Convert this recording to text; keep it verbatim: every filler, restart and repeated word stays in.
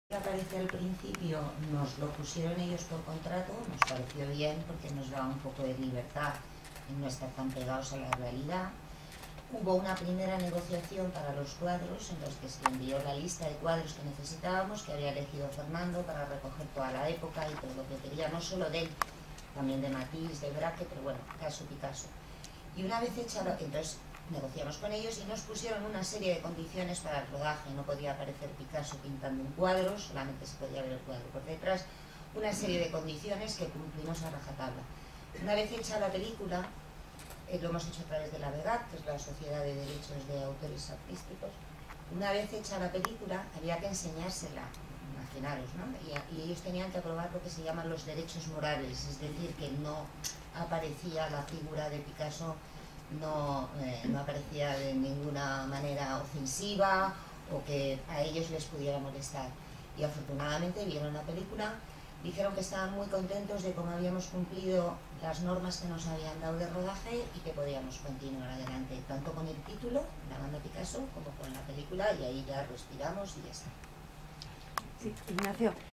Que aparece al principio nos lo pusieron ellos por contrato, nos pareció bien porque nos daba un poco de libertad en no estar tan pegados a la realidad. Hubo una primera negociación para los cuadros en los que se envió la lista de cuadros que necesitábamos, que había elegido Fernando para recoger toda la época y todo lo que quería, no solo de él, también de Matisse, de Braque, pero bueno, caso Picasso. Y una vez hecha, entonces negociamos con ellos y nos pusieron una serie de condiciones para el rodaje. No podía aparecer Picasso pintando un cuadro, solamente se podía ver el cuadro por detrás. Una serie de condiciones que cumplimos a rajatabla. Una vez hecha la película, eh, lo hemos hecho a través de la VEGAT, que es la Sociedad de Derechos de Autores Artísticos. Una vez hecha la película, había que enseñársela, imaginaros, ¿no? Y, y ellos tenían que aprobar lo que se llaman los derechos morales, es decir, que no aparecía la figura de Picasso, no, eh, no aparecía de ninguna manera ofensiva o que a ellos les pudiera molestar. Y afortunadamente vieron la película, dijeron que estaban muy contentos de cómo habíamos cumplido las normas que nos habían dado de rodaje y que podíamos continuar adelante, tanto con el título, La banda Picasso, como con la película, y ahí ya respiramos y ya está. Sí, Ignacio.